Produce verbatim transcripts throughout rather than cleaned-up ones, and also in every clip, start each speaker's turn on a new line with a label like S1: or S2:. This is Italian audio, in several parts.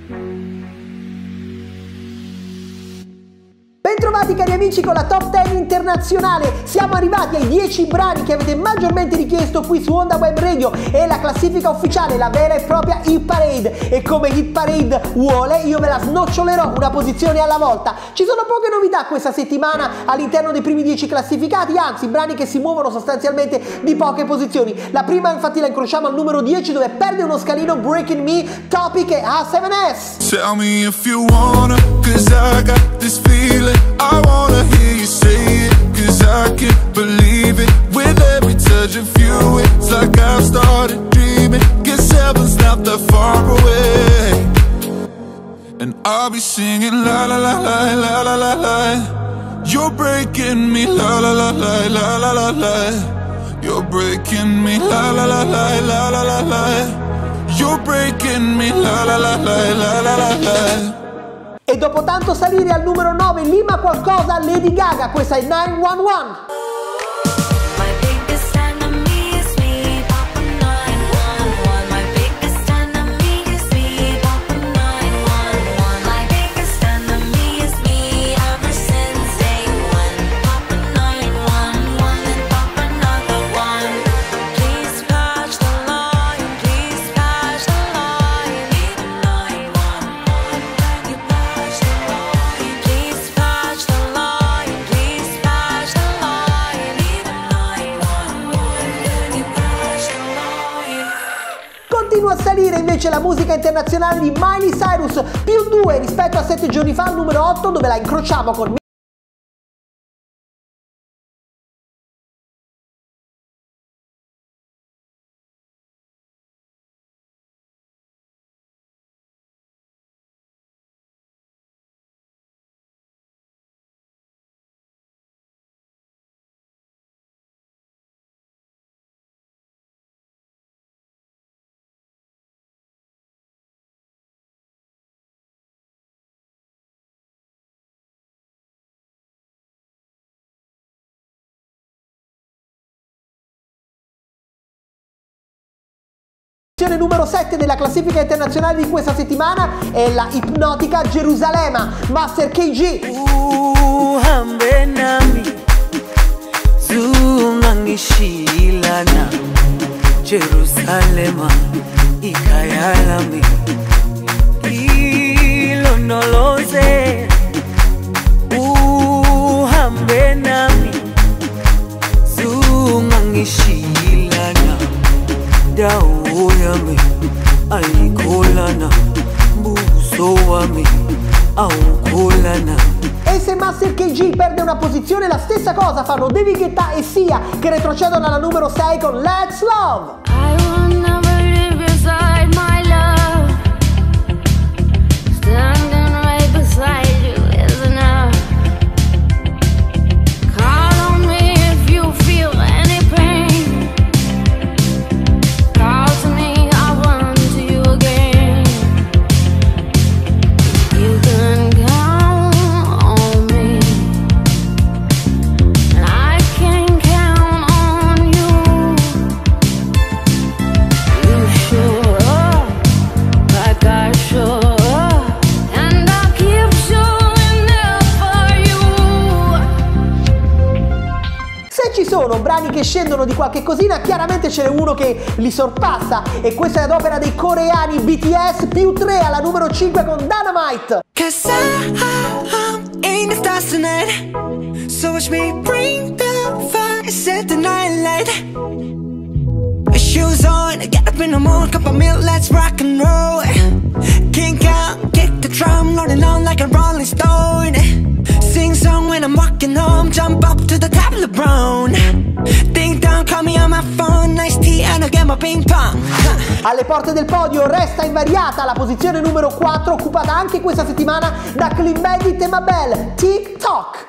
S1: Bentrovati cari amici con la Top dieci internazionale, siamo arrivati ai dieci brani che avete maggiormente richiesto qui su Onda Web Radio e la classifica ufficiale, la vera e propria Hit Parade, e come Hit Parade vuole io ve la snocciolerò una posizione alla volta. Ci sono poche novità questa settimana all'interno dei primi dieci classificati, anzi brani che si muovono sostanzialmente di poche posizioni. La prima infatti la incrociamo al numero dieci dove perde uno scalino Breaking Me, Topic e A sette S.
S2: Tell me if you wanna, cause I got this feeling. I wanna hear you say it, cause I can't believe it. With every touch of you, it's like I've started dreaming. Guess heaven's not that far away. And I'll be singing la la la la la la la la. You're breaking me la la la la la la la la. You're breaking me la la la la la la la la. You're breaking me la la la la la la la la.
S1: E dopo tanto salire al numero nove, lima qualcosa Lady Gaga, questa è nove uno uno. Continua a salire invece la musica internazionale di Miley Cyrus, più due rispetto a sette giorni fa al numero otto dove la incrociamo con numero sette della classifica internazionale di questa settimana è la ipnotica Gerusalemme, Master K G.
S3: Uhambe nami zungangishilana Jerusalema ikayalami ilondoloze. Uhambe nami zungangishilana dawo yami ayikholana buso wami awukholana.
S1: E se Master K G perde una posizione, la stessa cosa fanno David Guetta e Sia, che retrocedono alla numero sei con Let's Love.
S4: I will never live beside my love. Standing right beside you is enough. Call on me if you feel any pain. Call to me, I'll run to you again. You can count on me, and I can count on you. You show up like I show up, and I'll keep showing up for you.
S1: Se ci sono brani che scendono di qualche cosina, chiaramente ce n'è uno che li sorpassa, e questa è ad opera dei coreani B T S, più tre alla numero cinque con Dynamite.
S3: Cause I, I'm in the stars tonight. So watch me bring the fire, set the night light. Shoes on, get up in the morning, cup of milk, let's rock and roll. Kink out, kick the drum, rolling on like a rolling stone. Sing song when I'm walking home, jump up to the top of the brown. Ding dong, call me on my phone, nice tea and I'll get my ping pong.
S1: Alle porte del podio resta invariata la posizione numero quattro, occupata anche questa settimana da Clean Bandit e Mabel, TikTok.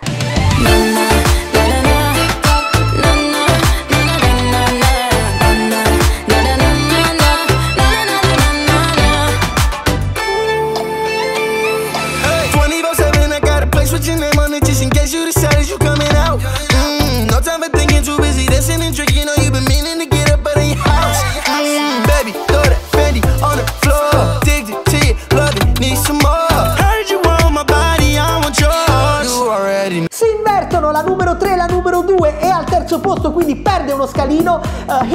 S5: Just in case you decided you coming out. Mm, no time for thinking, too busy dancing and drinking. Know you been meaning to get up out of your house. Mm, baby, throw that Fendi on the floor. Addicted to you, love it, need
S1: quindi perde uno scalino. uh,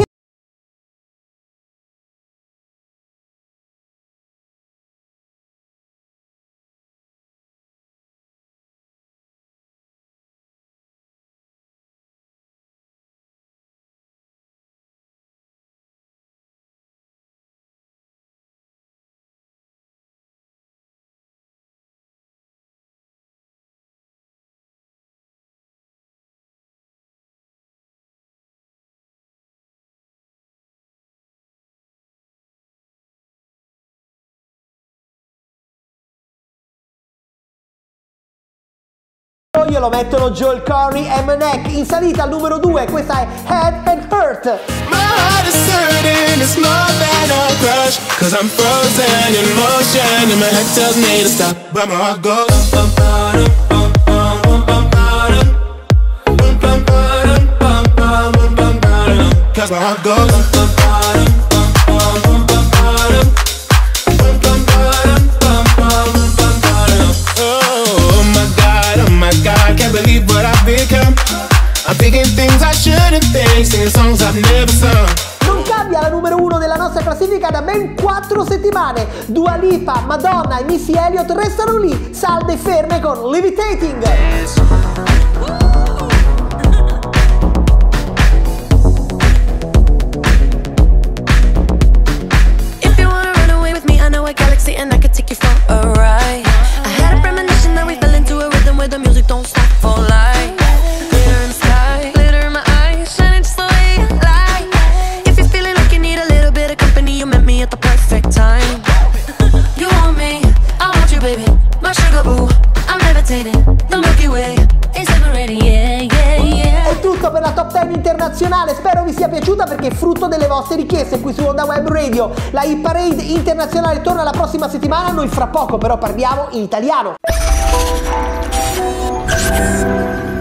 S1: glielo mettono Joel Corry e Manek. In salita al numero due, questa è Head and Hurt.
S5: My heart is hurting, it's more than a crush, cause I'm frozen in motion and my head tells me to stop, but my heart goes bum, bum, bum, bum, bum, bum, bum, bum, bum, bum, bum, bum, cause my heart goes bum, bum, bum, bum, bum, bum, oh my God, oh my God, can't believe what I've become. I'm thinking things I shouldn't think, singing songs I've never sung.
S1: Non cambia la numero uno della nostra classifica da ben quattro settimane. Dua Lipa, Madonna e Missy Elliott restano lì, salde e ferme con Levitating.
S6: If you wanna run away with me, I know a galaxy and I could take you for a ride. I had a premonition that we fell into a rhythm where the music don't stop for life. Glitter in the sky, glitter in my eyes, shining just the way you like. If you're feeling like you need a little bit of company, you met me at the perfect time. You want me, I want you, baby, my sugar boo. I'm levitating, the Milky Way is separating, yeah, yeah, yeah.
S1: È tutto per la Top dieci internazionale, spero vi sia piaciuta perché è frutto delle vostre richieste qui su Onda Web Radio. La Hit Parade internazionale torna la prossima settimana, noi fra poco però parliamo in italiano.